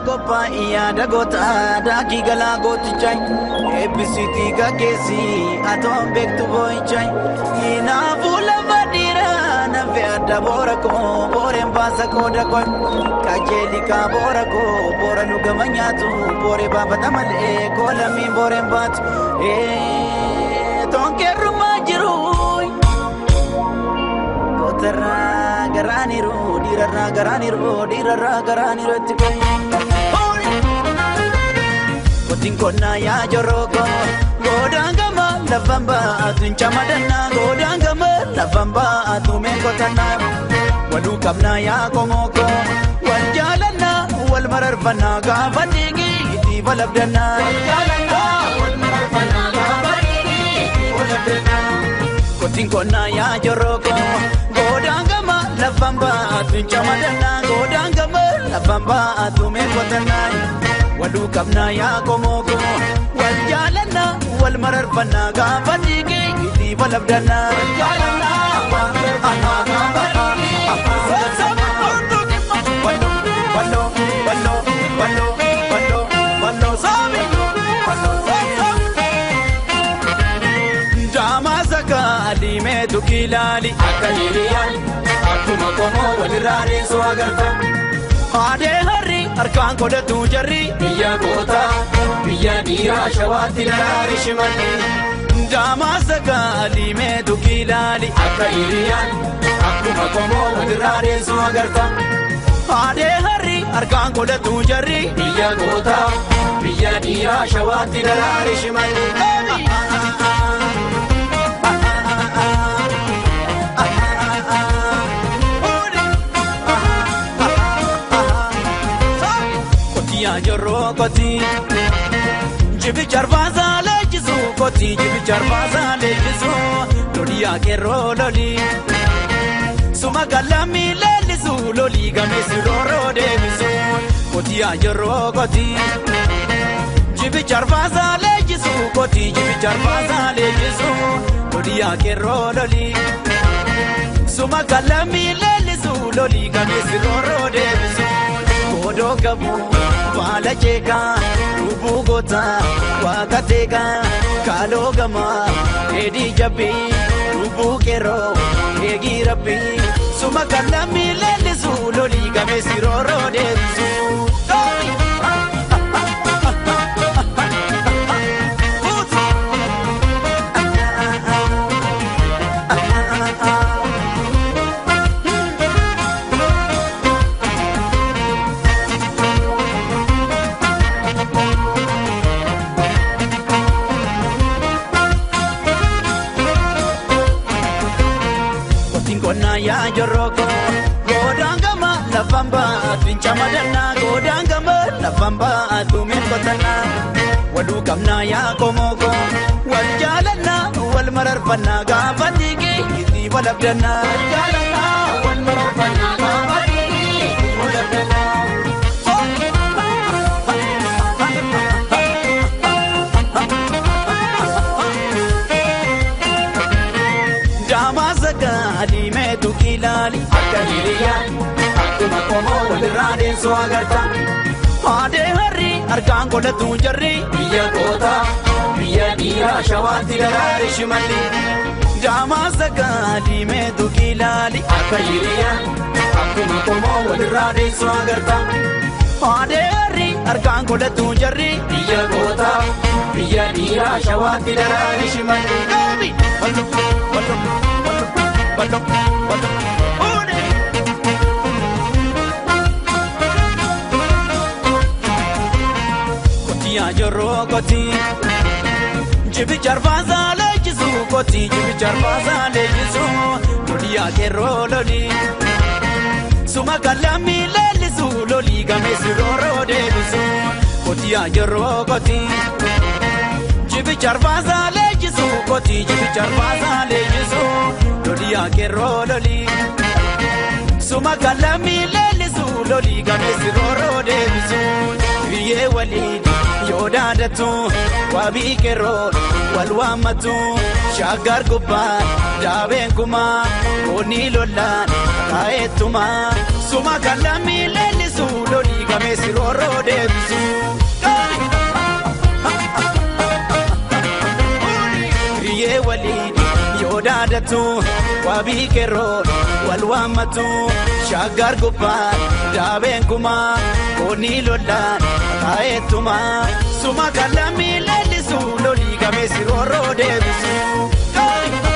gopa iya dagota daki gala gotichai ebisiti gagesi atom bektu boichai ina fula badira na verda borako borem basa koda ko kajeli ka borako boranu gamanyatu bore baba tamale kola mi borem bat tonke rumajiru kotara garaniru dirara garaniru tikai kotin kona ya joroko godangama lavamba tunchamadana godangama lavamba atume kotana wadu kamna ya komoko wal jalana wal mararfana gafadigi iti balabdana jalana wal mararfana gafadigi iti balabdana kotin kona ya joroko godangama lavamba tunchamadana godangama lavamba atume kotana wadu kamna ya komoko wal jalana wal mararfana gafadigi iti balabdana jalana wal mararfana gafadigi Alime tukilali akaliriyan akuma komo walirani swagarta ade hari arkan koda tujarri biya gota biya dira shawati lari shimani jama saka alime tukilali akaliriyan akuma komo walirani swagarta ade hari arkan koda tujarri biya gota biya dira shawati lari shimani Jorro koti jibi charvaza lejisu koti jibi charvaza lejisu lolia kero loli suma galami lelisu loli gamesi loro debisu koti jorro koti jibi charvaza lejisu koti jibi charvaza lejisu lolia kero loli suma galami lelisu loli gamesi loro debisu kodo gabu wala cheka rubu gota wakateka kalogama edi jabi rubu kero egi rabbi suma kalami lele suloli game siroro desu ya joroko godangama lavamba tunchamadana godangama lavamba atume kotana wadu kamna ya komoko wal jalana wal mararfana gafadigi iti balabdana jalana wal mararfana gafadigi iti balabdana alime tukilali akaliriyan akuma komo walirani swagarta ade hari arkan koda tujarri biya kota biya dira shawati lari shimali jama saka alime tukilali akaliriyan akuma komo walirani swagarta ade hari arkan koda tujarri biya kota biya dira shawati lari shimali wallo koti ajoro koti jibi charvaza lejisu koti jibi charvaza lejisu loli akero loli suma kalami lelisu loli gamesi roro debisu koti ajoro koti jibi charvaza lejisu koti jibi charvaza lejisu loli akero loli suma kalami lelisu loli gamesi roro debisu biye walid yodadatu wabi kero walwamatu shagar guba daben kuma oni lolan kaetuma suma kalami lelisu loli gamesi roro debisu riye walidi yodadatu wabi kero walwamatu shagar guban daben kuma koni lolan taetuma suma kalami lelisu loli gamesi roro debisu